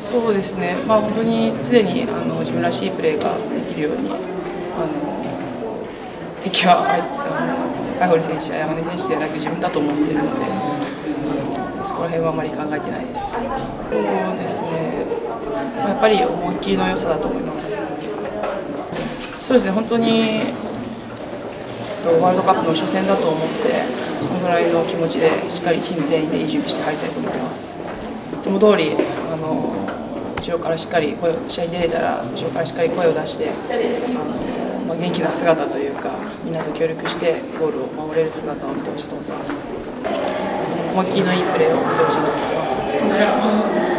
そうですね、本当に常に自分らしいプレーができるように、敵は海堀選手や山根選手ではなく自分だと思っているので、そこら辺はあまり考えてないです。そうですね、やっぱり思い切りの良さだと思います。そうですね、本当にワールドカップの初戦だと思って、そのぐらいの気持ちでしっかりチーム全員でいい準備して入りたいと思います。いつも通り後ろからしっかり試合に出れたら後ろからしっかり声を出して元気な姿というか、みんなと協力してゴールを守れる姿を見てほしいと思います。思いっきりのいいプレーを見てほしいと思います。